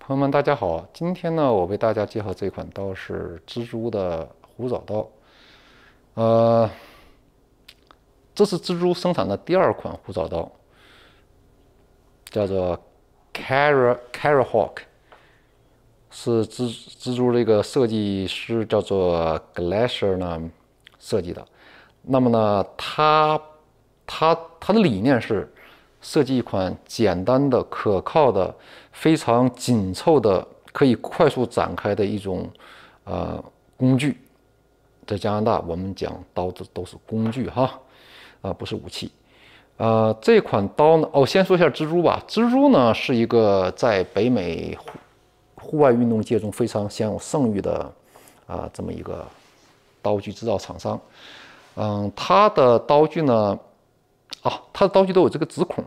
朋友们，大家好！今天呢，我为大家介绍这款刀是蜘蛛的虎爪刀。这是蜘蛛生产的第二款虎爪刀，叫做 Carahawk， 是蜘蛛这个设计师叫做 Glacier 呢设计的。那么呢，他的理念是设计一款简单的、可靠的、非常紧凑的、可以快速展开的一种工具。在加拿大，我们讲刀子都是工具哈，不是武器。这款刀呢，先说一下蜘蛛吧。蜘蛛呢是一个在北美户外运动界中非常享有盛誉的这么一个刀具制造厂商。它的刀具呢，它的刀具都有这个指孔，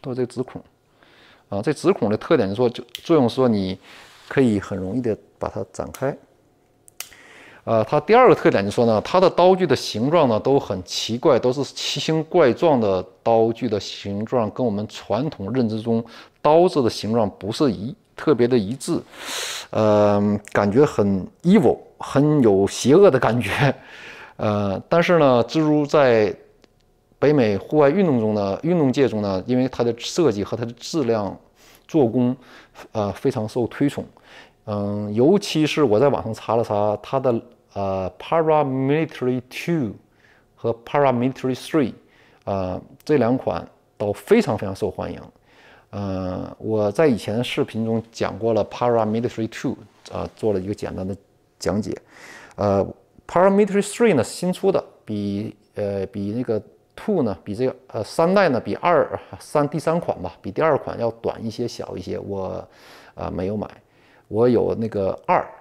这指孔的特点是说，作用是说你可以很容易的把它展开。它第二个特点就是说呢，它的刀具的形状呢都很奇怪，都是奇形怪状的刀具的形状，跟我们传统认知中刀子的形状不是特别的一致，感觉很 evil， 很有邪恶的感觉。但是呢，蜘蛛在北美户外运动界中呢，因为它的设计和它的质量、做工，非常受推崇。尤其是我在网上查了查，它的Paramilitary 2和 Paramilitary 3，这两款都非常非常受欢迎。我在以前的视频中讲过了 Paramilitary 2，做了一个简单的讲解。Paramilitary 3呢新出的，比那个 2呢，比这个3代呢，比第三款吧，比第二款要短一些、小一些。我没有买，我有那个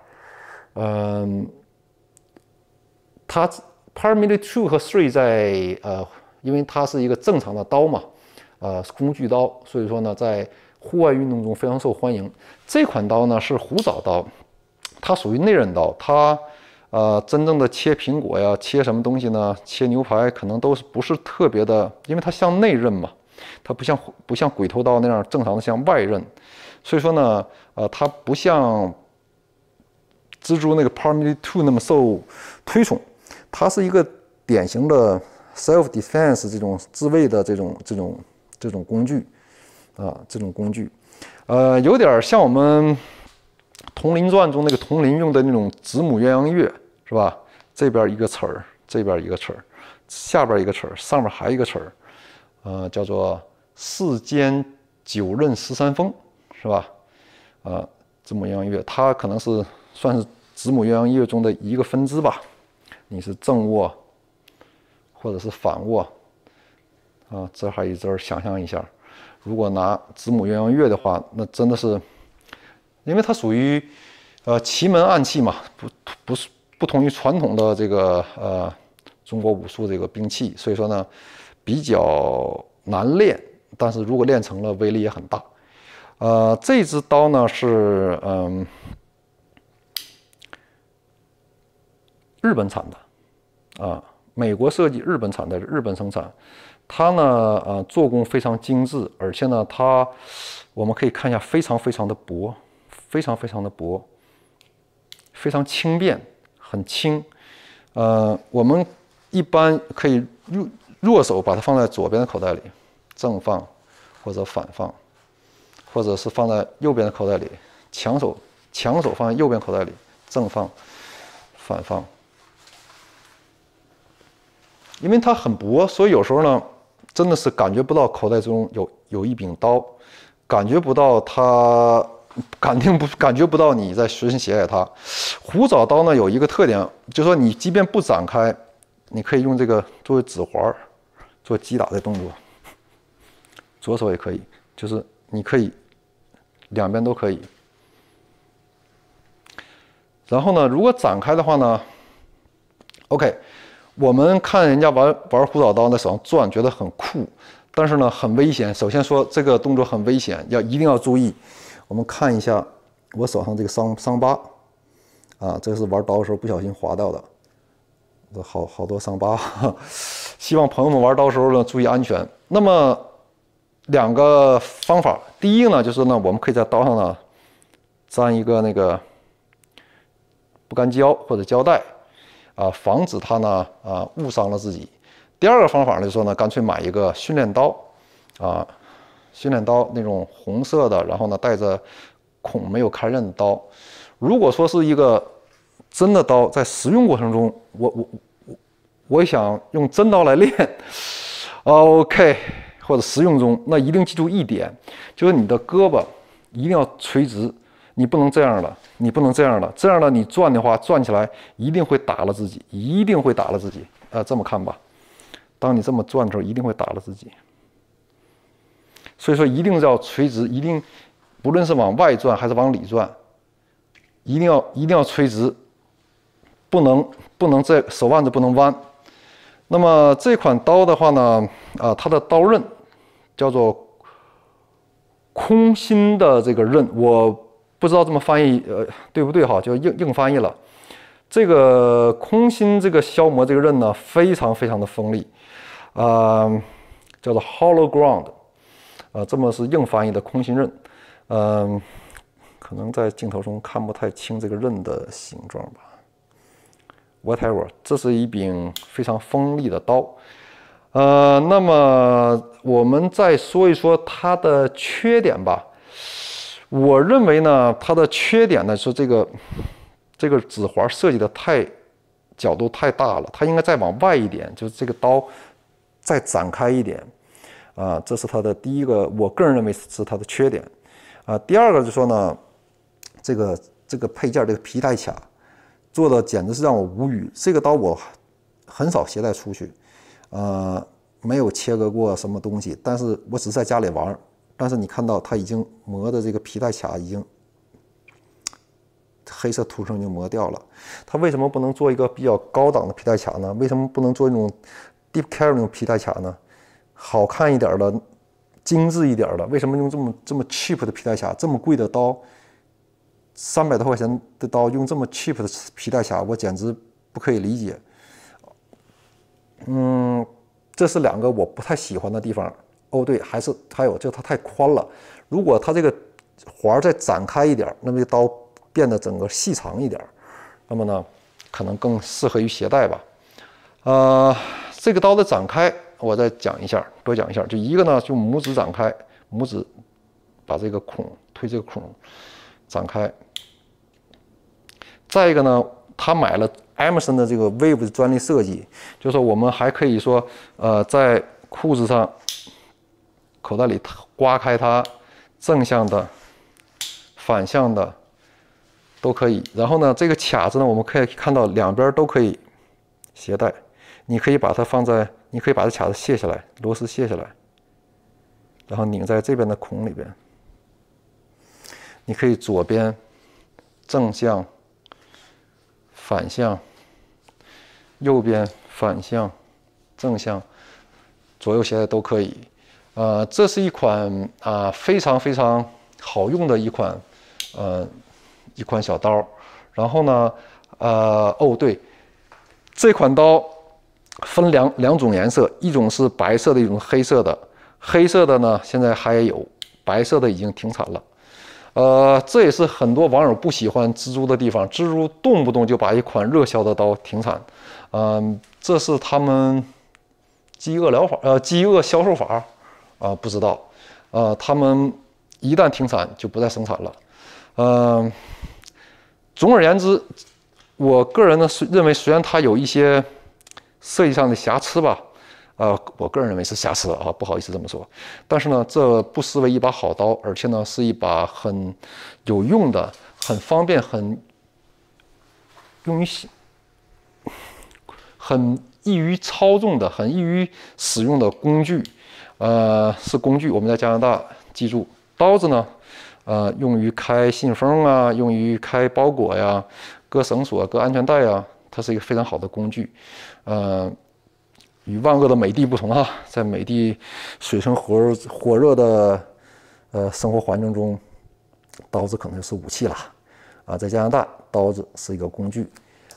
2。它 Paramilitary 2和3在因为它是一个正常的刀嘛，工具刀，所以说呢，在户外运动中非常受欢迎。这款刀呢是虎爪刀，它属于内刃刀，它真正的切苹果呀，切什么东西呢？切牛排可能都不是特别的，因为它像内刃嘛，它不像鬼头刀那样正常的像外刃，所以说呢，它不像蜘蛛那个 Paramilitary 2那么受推崇。它是一个典型的 self defense 这种自卫的这种工具这种工具，有点像我们《铜鳞传》中那个铜鳞用的那种子母鸳鸯乐，是吧？这边一个齿儿，这边一个齿儿，下边一个齿儿，上面还一个齿儿，叫做世间9刃13锋，是吧？子母鸳鸯乐，它可能算是子母鸳鸯乐中的一个分支吧。你是正握，或者是反握，这还一针，想象一下，如果拿子母鸳鸯乐的话，那真的是，因为它属于奇门暗器嘛，不同于传统的这个中国武术这个兵器，所以说呢比较难练，但是如果练成了，威力也很大。这支刀呢是日本产的，美国设计，日本产的，日本生产。它呢，做工非常精致，而且呢，我们可以看一下，非常非常的薄，非常非常的薄，非常轻便，很轻。我们一般可以弱手把它放在左边的口袋里，正放，或者反放，或者是放在右边的口袋里，强手放在右边口袋里，正放，反放。因为它很薄，所以有时候呢，真的是感觉不到口袋中有一柄刀，感觉不到它，感觉不到你在随身携带它。虎爪刀呢有一个特点，就是说你即便不展开，你可以用这个作为指环，做击打的动作。左手也可以，就是你可以两边都可以。然后呢，如果展开的话呢 ，OK。我们看人家玩虎爪刀在手上转，觉得很酷，但是呢很危险。首先说这个动作很危险，一定要注意。我们看一下我手上这个伤疤，这是玩刀的时候不小心划到的，这好多伤疤。希望朋友们玩刀的时候呢注意安全。那么两个方法，第一个呢就是呢我们可以在刀上呢粘一个那个不干胶或者胶带，防止它呢误伤了自己。第二个方法就是说呢，干脆买一个训练刀，训练刀那种红色的，然后呢带着孔没有开刃的刀。如果说是一个真的刀，在使用过程中，我想用真刀来练，OK， 或者实用中，那一定记住一点，就是你的胳膊一定要垂直，你不能这样的，你不能这样的，这样的你转的话，转起来一定会打了自己，一定会打了自己。这么看吧，当你这么转的时候，一定会打了自己。所以说一定要垂直，一定不论是往外转还是往里转，一定要垂直，不能这手腕子不能弯。那么这款刀的话呢，它的刀刃叫做空心的这个刃，我不知道这么翻译对不对哈，就硬翻译了。这个空心这个削磨这个刃呢，非常的锋利，叫做 hollow ground， 这么是硬翻译的空心刃，可能在镜头中看不太清这个刃的形状吧。Whatever， 这是一柄非常锋利的刀。那么我们再说一说它的缺点吧。我认为呢，它的缺点呢是这个指环设计的角度太大了，它应该再往外一点，就是这个刀再展开一点。这是它的第一个，我个人认为是它的缺点。第二个就是说呢，这个配件这个皮带卡做的简直是让我无语。这个刀我很少携带出去，没有切割过什么东西，但是我只是在家里玩。但是你看到它已经磨的这个皮带卡已经黑色涂层已经磨掉了。它为什么不能做一个比较高档的皮带卡呢？为什么不能做那种 deep carry 那种皮带卡呢？好看一点的，精致一点的，为什么用这么 cheap 的皮带卡？这么贵的刀，300多块钱的刀用这么 cheap 的皮带卡，我简直不可以理解。这是2个我不太喜欢的地方。对，还有就它太宽了。如果它这个环再展开一点，那么这刀变得整个细长一点，那么呢，可能更适合于携带吧。这个刀的展开，我再讲一下，多讲一下。就一个呢，就拇指展开，拇指把这个孔推这个孔展开。再一个呢，他买了 Emerson 的这个 Wave 的专利设计，就是说我们还可以说，在裤子上、口袋里刮开它，正向的、反向的都可以。然后呢，这个卡子呢，我们可以看到两边都可以携带。你可以把它放在，你可以把这卡子卸下来，螺丝卸下来，然后拧在这边的孔里边。你可以左边正向、反向，右边反向、正向，左右携带都可以。这是一款非常好用的一款小刀。然后呢，对，这款刀分两种颜色，一种是白色的，一种黑色的。黑色的呢，现在还有，白色的已经停产了。这也是很多网友不喜欢蜘蛛的地方，蜘蛛动不动就把一款热销的刀停产。这是他们饥饿销售法。不知道，他们一旦停产就不再生产了。总而言之，我个人呢认为，虽然它有一些设计上的瑕疵吧，我个人认为是瑕疵不好意思这么说，但是呢，这不失为一把好刀，而且呢是一把很有用的、很方便、很易于操纵的、很易于使用的工具。是工具。我们在加拿大记住，刀子呢，用于开信封啊，用于开包裹呀，割绳索、割安全带呀，它是一个非常好的工具。与万恶的美的不同在美的水深火热的生活环境中，刀子可能就是武器了。在加拿大，刀子是一个工具。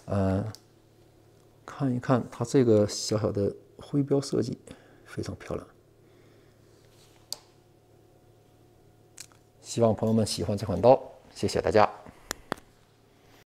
看一看它这个小小的徽标设计，非常漂亮。希望朋友们喜欢这款刀。 谢谢大家。